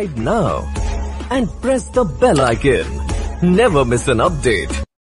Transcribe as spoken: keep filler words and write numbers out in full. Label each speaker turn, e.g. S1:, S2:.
S1: subscribe now and press the bell icon. Never miss an update.